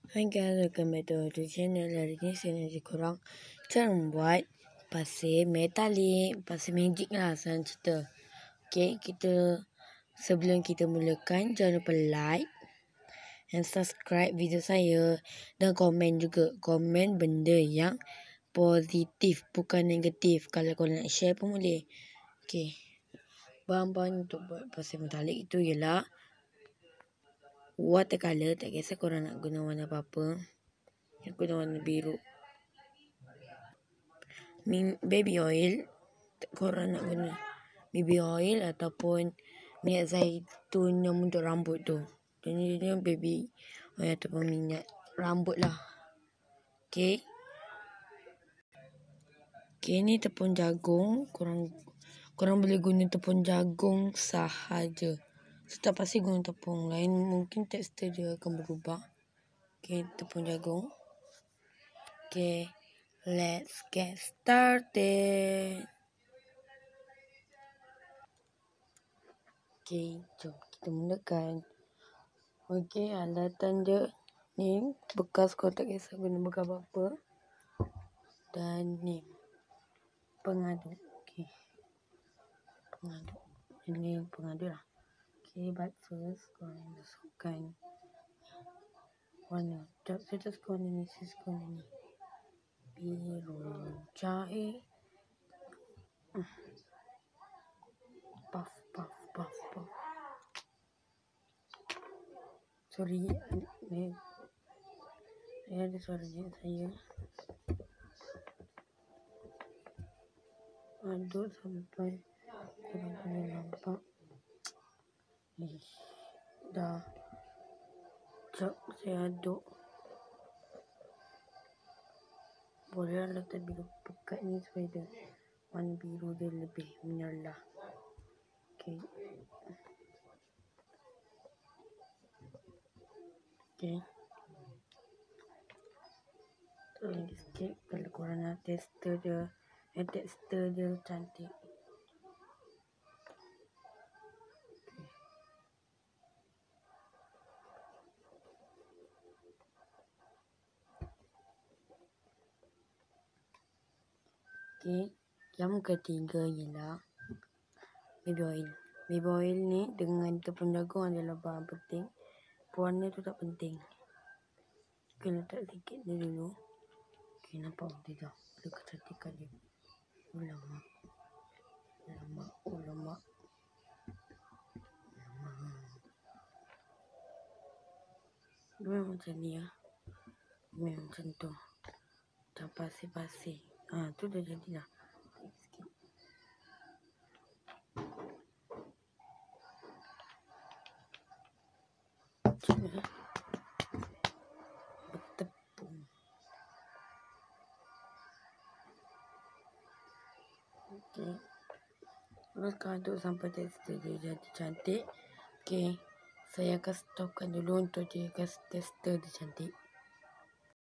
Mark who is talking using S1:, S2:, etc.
S1: Hai guys, welcome back to our channel. Hari ni saya nak ajar korang cara membuat pasir metalik, pasir magic lah senang cerita. Okay, sebelum kita mulakan, jangan lupa like and subscribe video saya dan komen juga. Komen benda yang positif, bukan negatif. Kalau korang nak share pun boleh. Okay, bahan-bahan untuk buat pasir metalik itu ialah watercolor, tak kisah korang nak guna warna apa-apa. Aku guna warna biru. Baby oil, korang nak guna baby oil ataupun minyak zaitun yang untuk rambut tu. Jadi dia baby oil ataupun minyak rambut lah. Okay, ni tepung jagung. Korang boleh guna tepung jagung sahaja. So, tak pasti guna tepung lain, mungkin tekstur dia akan berubah. Okay, tepung jagung. Okay, let's get started. Okay, jom kita mulakan. Okay, alatan dia ni bekas, kau tak kisah guna bekas apa-apa. Dan ni pengaduk. Okay, pengaduk. Ini pengaduk lah. Okay, but first korang masukkan warna. Saya tak suka warna ni, saya suka warna ni. Biru jahe. Puff. Sorry, ni ada suara jet saya. Aduk sampai korang boleh nampak. Dah. Sekejap saya aduk. Boleh letak biru pekat ni supaya dia warna biru dia lebih menyerlah. Okay. Lagi sikit kalau korang nak tekstur dia cantik. Okay, yang ketiga ialah baby oil. Baby oil ni dengan tepung jagung adalah bahan penting. Warna tu tak penting. Okay, letak sikit ni dulu. Okay, nampak tidak? Ada kecantikan dia. Ulamak. Dia macam ni lah. Macam tu. Macam pasir-pasir. Tu dah jadi lah. Sikit. Bertepung. Okay. Terus aduk sampai tekstur dia jadi cantik. Okay, saya akan stopkan dulu untuk dia tekstur dia cantik.